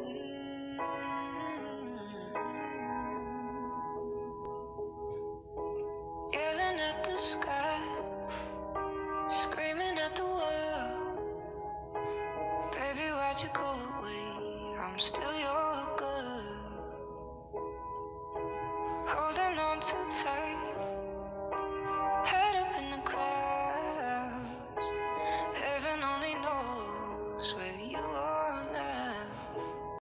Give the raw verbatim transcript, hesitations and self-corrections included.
Yelling at the sky, screaming at the world. Baby, why'd you go away? I'm still